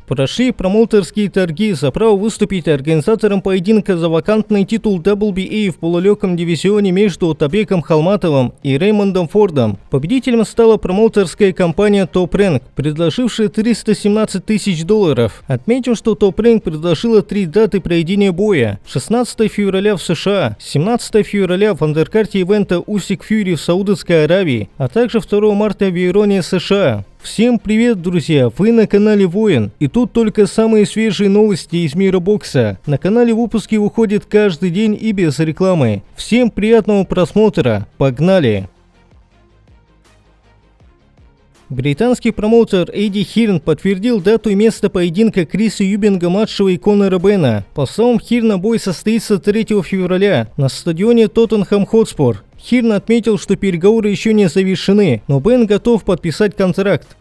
Прошли промоутерские торги за право выступить организатором поединка за вакантный титул WBA в полулегком дивизионе между Отабеком Халматовым и Реймондом Фордом. Победителем стала промоутерская компания Top Rank, предложившая $317 тысяч. Отметим, что Top Rank предложила 3 даты проведения боя: 16 февраля в США, 17 февраля в андеркарте ивента Усик Фьюри в Саудовской Аравии, а также 2 марта в Иероне, США. Всем привет, друзья! Вы на канале Воин, и тут только самые свежие новости из мира бокса. На канале выпуски выходят каждый день и без рекламы. Всем приятного просмотра, погнали! Британский промоутер Эдди Хирн подтвердил дату и место поединка Криса Юбинга-младшего и Конора Бена. По словам Хирна, бой состоится 3 февраля на стадионе Тоттенхэм Хотспур. Хирн отметил, что переговоры еще не завершены, но Бен готов подписать контракт.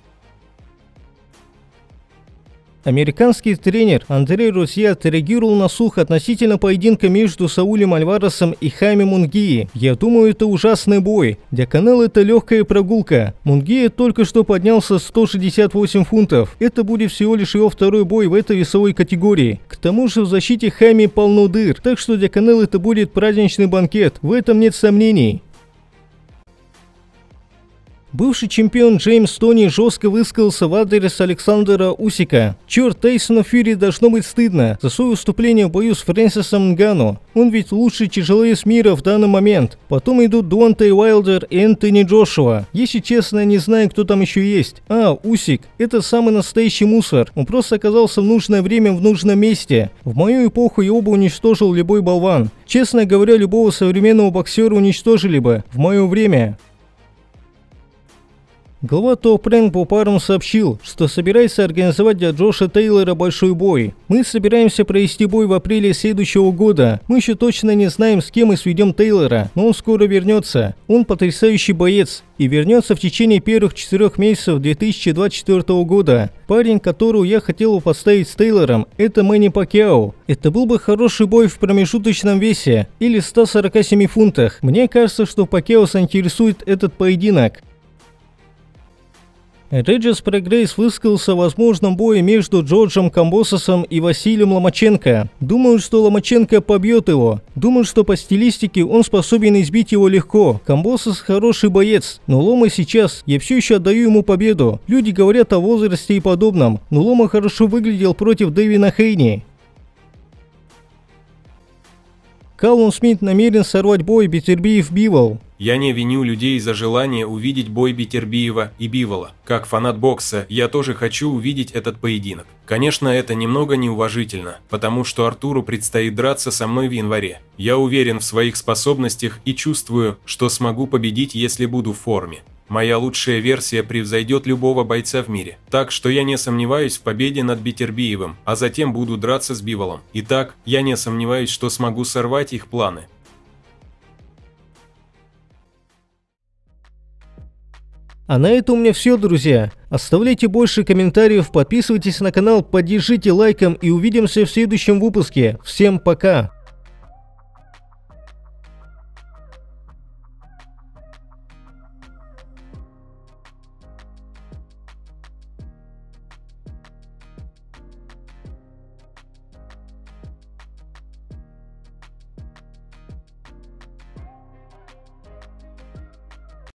Американский тренер Андрей Розье отреагировал на слух относительно поединка между Саулем Альваресом и Хайме Мунгии. Я думаю, это ужасный бой. Для канала это легкая прогулка. Мунгия только что поднялся 168 фунтов. Это будет всего лишь его 2-й бой в этой весовой категории. К тому же в защите Хайме полно дыр, так что для канала это будет праздничный банкет. В этом нет сомнений. Бывший чемпион Джеймс Тони жестко высказался в адрес Александра Усика. Черт, Тайсону Фьюри должно быть стыдно за свое выступление в бою с Фрэнсисом Нгану. Он ведь лучший тяжеловес мира в данный момент. Потом идут Дуонте Уайлдер и Энтони Джошуа. Если честно, я не знаю, кто там еще есть. Усик. Это самый настоящий мусор. Он просто оказался в нужное время в нужном месте. В мою эпоху его бы уничтожил любой болван. Честно говоря, любого современного боксера уничтожили бы в мое время. Глава Top Rank по парам сообщил, что собирается организовать для Джоша Тейлора большой бой. Мы собираемся провести бой в апреле следующего года. Мы еще точно не знаем, с кем мы сведем Тейлора, но он скоро вернется. Он потрясающий боец и вернется в течение первых 4 месяцев 2024 года. Парень, которого я хотел бы поставить с Тейлором, это Мэнни Пакьяо. Это был бы хороший бой в промежуточном весе или 147 фунтах. Мне кажется, что Пакьяо заинтересует этот поединок. Реджис Прогресс высказался о возможном бое между Джорджем Камбососом и Василием Ломаченко. Думаю, что Ломаченко побьет его. Думаю, что по стилистике он способен избить его легко. Камбосос хороший боец, но Лома сейчас, я все еще отдаю ему победу. Люди говорят о возрасте и подобном, но Лома хорошо выглядел против Дэвина Хейни. Каллум Смит намерен сорвать бой Бетербиев-Бивол. Я не виню людей за желание увидеть бой Бетербиева и Бивола. Как фанат бокса, я тоже хочу увидеть этот поединок. Конечно, это немного неуважительно, потому что Артуру предстоит драться со мной в январе. Я уверен в своих способностях и чувствую, что смогу победить, если буду в форме. Моя лучшая версия превзойдет любого бойца в мире. Так что я не сомневаюсь в победе над Бетербиевым, а затем буду драться с Биволом. Итак, я не сомневаюсь, что смогу сорвать их планы. А на этом у меня все, друзья. Оставляйте больше комментариев, подписывайтесь на канал, поддержите лайком и увидимся в следующем выпуске. Всем пока!